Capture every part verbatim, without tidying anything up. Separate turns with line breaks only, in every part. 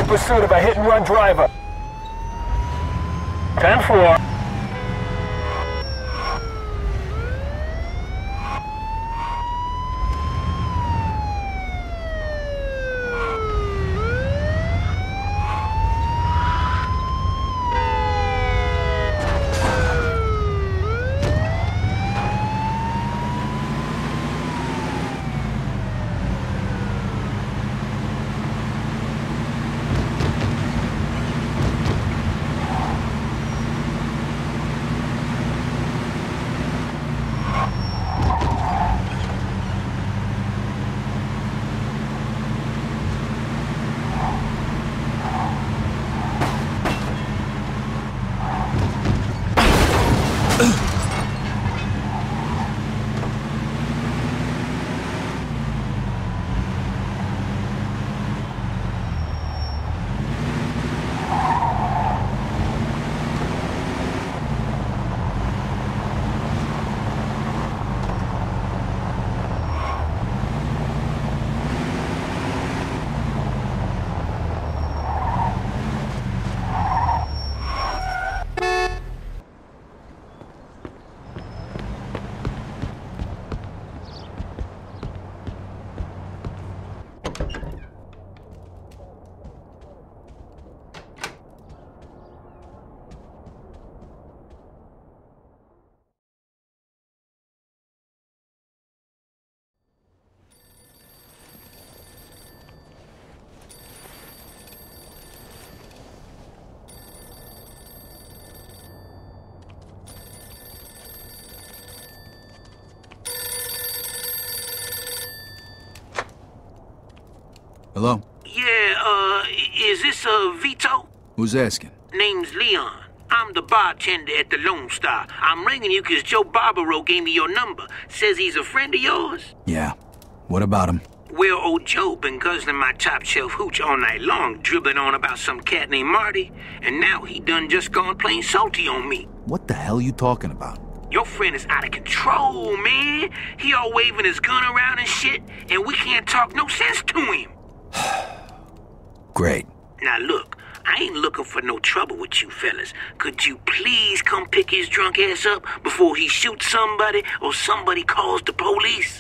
in pursuit of a hit-and-run driver. ten four.
Hello?
Yeah, uh, is this, uh, Vito?
Who's asking?
Name's Leon. I'm the bartender at the Lone Star. I'm ringing you because Joe Barbaro gave me your number. Says he's a friend of yours?
Yeah. What about him?
Well, old Joe been guzzling my top shelf hooch all night long, dribbling on about some cat named Marty, and now he done just gone plain salty on me.
What the hell you talking about?
Your friend is out of control, man. He all waving his gun around and shit, and we can't talk no sense to him.
Great.
Now look, I ain't looking for no trouble with you fellas. Could you please come pick his drunk ass up before he shoots somebody or somebody calls the police?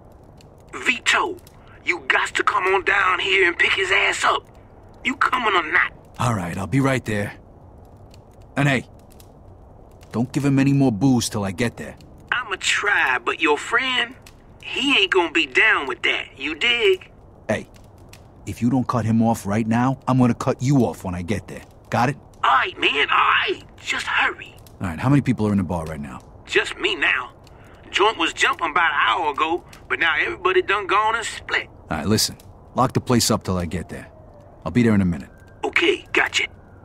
Vito, you got to come on down here and pick his ass up. You coming or not?
All right, I'll be right there. And hey, don't give him any more booze till I get there.
I'ma try, but your friend, he ain't gonna be down with that. You dig?
Hey, if you don't cut him off right now, I'm gonna cut you off when I get there. Got it?
All right, man, all right. Just hurry.
All right, how many people are in the bar right now?
Just me now. Joint was jumping about an hour ago, but now everybody done gone and split.
All right, listen. Lock the place up till I get there. I'll be there in a minute.
Okay, gotcha.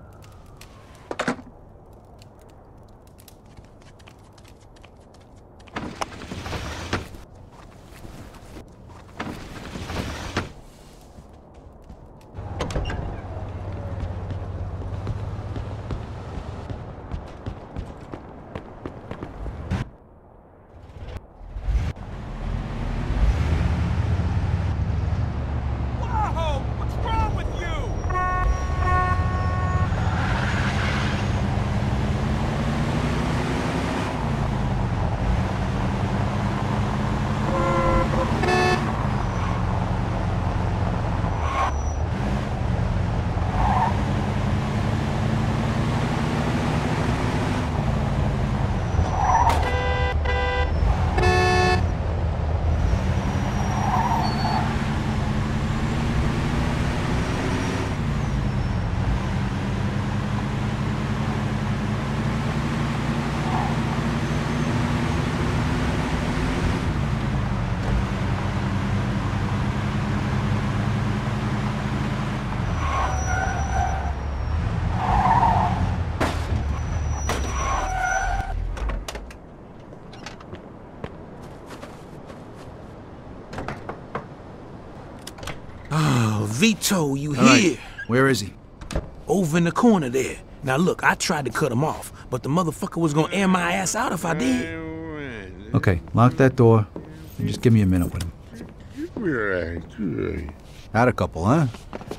Vito, you
All
here?
Right. Where is he?
Over in the corner there. Now look, I tried to cut him off, but the motherfucker was gonna air my ass out if I did.
Okay, lock that door and just give me a minute with him. Had a couple, huh?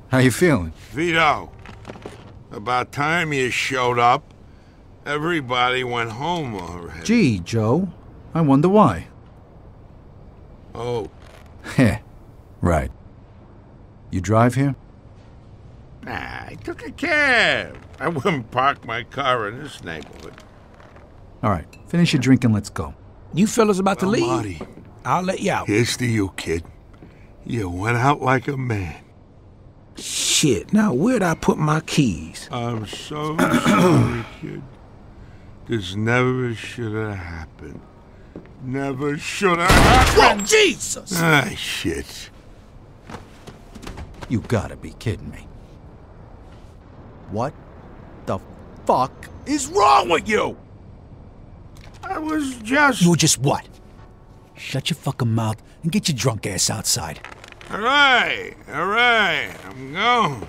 How you feeling?
Vito, about time you showed up. Everybody went home already.
Gee, Joe. I wonder why.
Oh.
Heh. Right. You drive here?
Nah, I took a cab. I wouldn't park my car in this neighborhood.
All right. Finish your drink and let's go.
You fellas about to
Well,
leave?
Marty,
I'll let you out.
here's to you, kid. You went out like a man.
Shit, now where'd I put my keys?
I'm so sorry, kid. This never should have happened. Never should have happened.
Oh, Jesus!
Ah, shit.
You gotta be kidding me. What the fuck is wrong with you?
I was just...
You were just what? Shut your fucking mouth and get your drunk ass outside.
All right, all right, I'm going.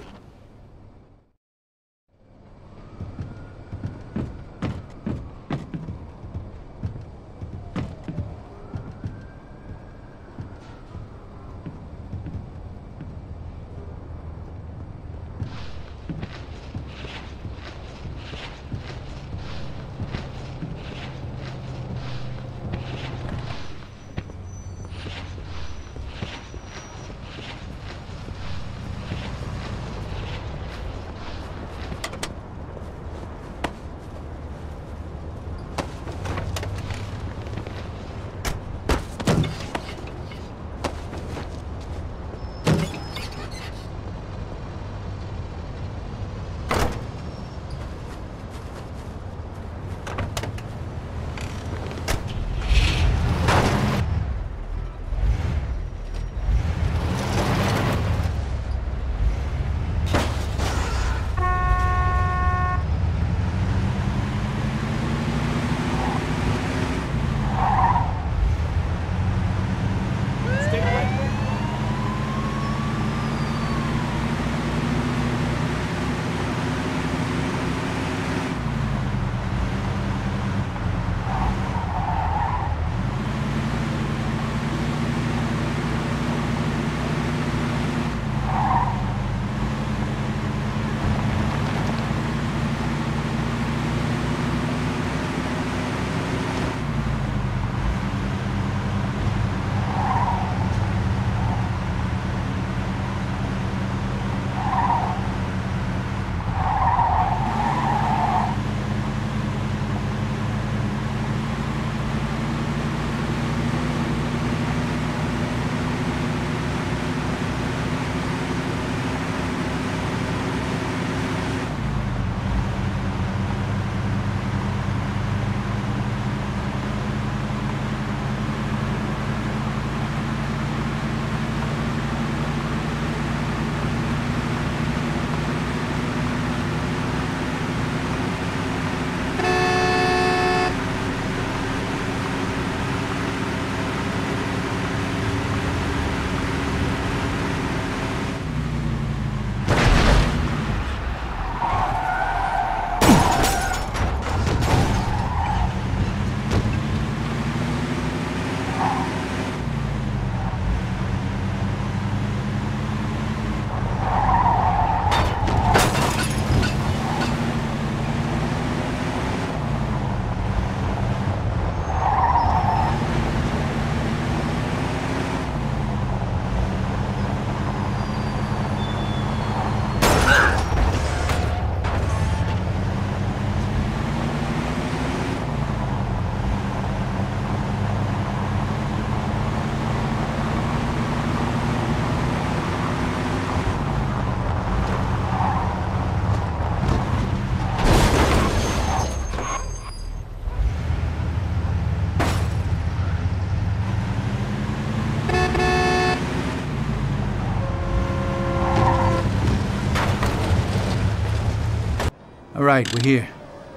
All right, we're here.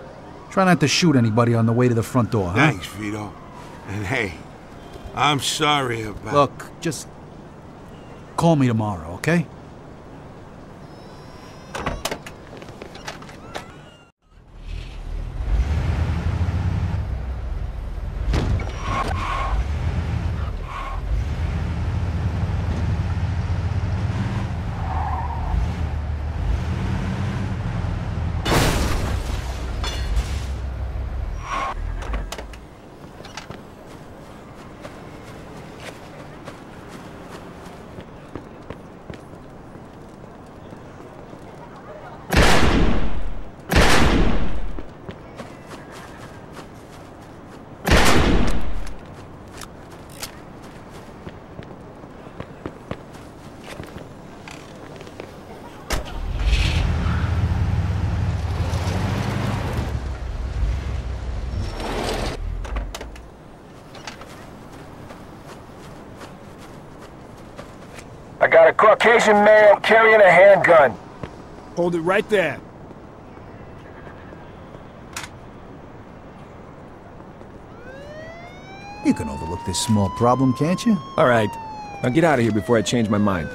Try not to shoot anybody on the way to the front door, huh?
Thanks, Vito. And hey, I'm sorry about...
Look, just call me tomorrow, okay?
Caucasian male carrying a handgun.
Hold it right there.
You can overlook this small problem, can't you?
All right. Now get out of here before I change my mind.